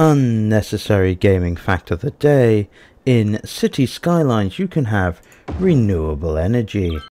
Unnecessary gaming fact of the day: in City Skylines you can have renewable energy.